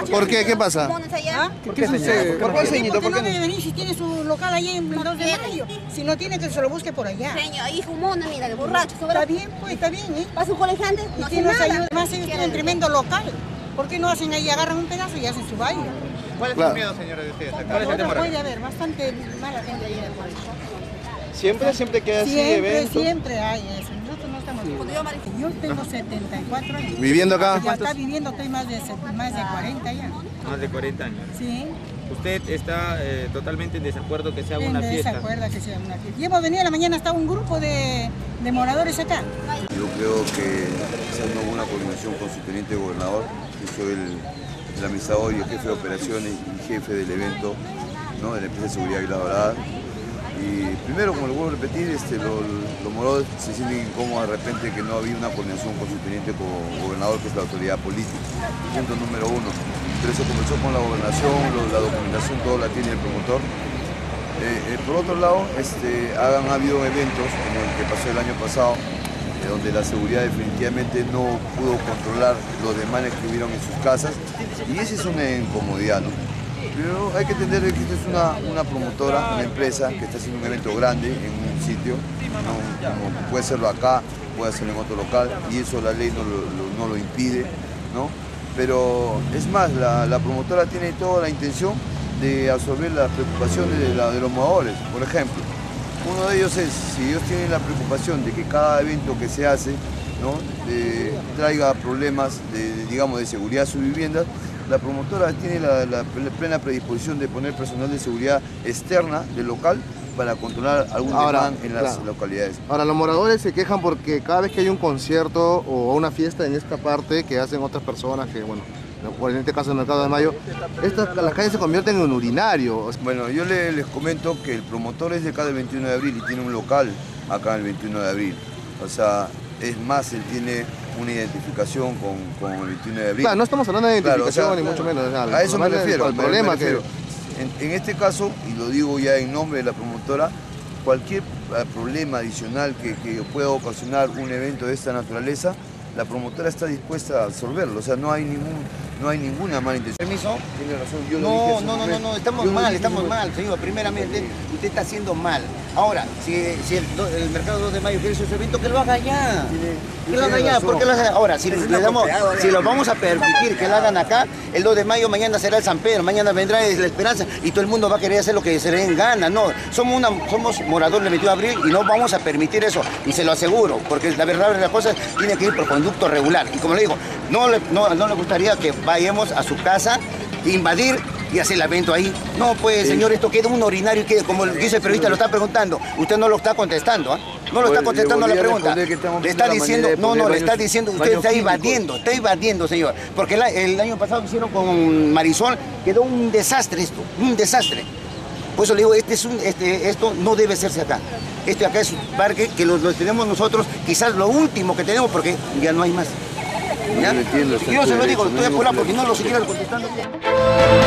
¿Por qué? ¿Qué pasa? ¿Ah? ¿Qué sucede? ¿Por qué, señorito? ¿Por ¿Por qué qué no no debe venir si tiene su local ahí en el 2 de mayo? Si no tiene, que se lo busque por allá. Señor, ahí fumona, mira, de borracho. Está bien, pues, está bien, ¿eh? Para sus colegiantes ¿Y no quién hace nos ayuda? nada. Además, ellos tienen tremendo local. ¿Por qué no hacen ahí, agarran un pedazo y hacen su baile? ¿Cuál es el miedo, señora, de ustedes acá? Puede haber bastante mala gente ahí. Siempre queda así eventos. Siempre hay eso. Nosotros no estamos... Yo tengo 74 años. ¿Viviendo acá? Ya está viviendo, estoy más de 40 ya. Más de 40 años. Sí. ¿Usted está totalmente en desacuerdo que se haga una fiesta? Desacuerdo que se haga una fiesta. Y hemos venido a la mañana, está un grupo de moradores acá. Yo creo que quizás no hubo una coordinación con su teniente gobernador, que soy el administrador y el jefe de operaciones y jefe del evento, ¿no?, de la empresa de seguridad Águila Dorada. Y primero, como lo vuelvo a repetir, los moradores se sienten incómodos de repente que no había una coordinación con su teniente gobernador, que es la autoridad política. Punto número uno. Pero eso conversó con la gobernación, la documentación, todo la tiene el promotor. Por otro lado, han habido eventos, como el que pasó el año pasado, donde la seguridad definitivamente no pudo controlar los desmanes que hubieron en sus casas, y esa es una incomodidad, ¿no? Pero hay que entender que esta es una promotora, una empresa que está haciendo un evento grande en un sitio, ¿no?, como puede serlo acá, puede hacerlo en otro local, y eso la ley no lo impide, ¿no? Pero es más, la promotora tiene toda la intención de absorber las preocupaciones de los moradores. Por ejemplo, uno de ellos es, si ellos tienen la preocupación de que cada evento que se hace, ¿no?, traiga problemas de seguridad a sus viviendas, la promotora tiene la plena predisposición de poner personal de seguridad externa del local para controlar algún desmán en las localidades. Ahora, los moradores se quejan porque cada vez que hay un concierto o una fiesta en esta parte que hacen otras personas, que bueno, en este caso el Mercado de Mayo, las calles se convierten en un urinario. Bueno, yo les comento que el promotor es de acá del 21 de abril y tiene un local acá en el 21 de abril. O sea, es más, él tiene una identificación con el 21 de abril. Claro, no estamos hablando de identificación, Claro, o sea, ni mucho menos. A eso me refiero. El problema que... En este caso, y lo digo ya en nombre de la promotora, cualquier problema adicional que pueda ocasionar un evento de esta naturaleza, la promotora está dispuesta a absorberlo. O sea, no hay ninguna mala intención. ¿Permiso? Tiene razón, yo lo dije hace un momento. No, estamos mal, señor. Primeramente, usted está haciendo mal. Ahora, si el mercado 2 de mayo quiere su evento, que lo haga allá. Que lo haga allá. ¿Por qué lo haga? Ahora, si lo vamos a permitir que lo hagan acá, el 2 de mayo mañana será el San Pedro, mañana vendrá la Esperanza y todo el mundo va a querer hacer lo que se le den gana. No, somos moradores del 21 de abril y no vamos a permitir eso. Y se lo aseguro, porque la verdad de las cosas tiene que ir por conducto regular. Y como le digo, no le gustaría que vayamos a su casa, invadir y hacer el evento ahí. No, pues, señor, esto queda un urinario y queda, como dice el periodista, lo está preguntando. Usted no lo está contestando, ¿ah? No lo está contestando la pregunta. Le está diciendo, le está diciendo, usted está invadiendo, señor. Porque el año pasado que hicieron con Marisol, quedó un desastre esto, un desastre. Por eso le digo, esto no debe hacerse acá. Acá es un parque que lo tenemos nosotros, quizás lo último que tenemos, porque ya no hay más. ¿Ya? Yo se lo digo, estoy apurado porque no lo siguieron contestando.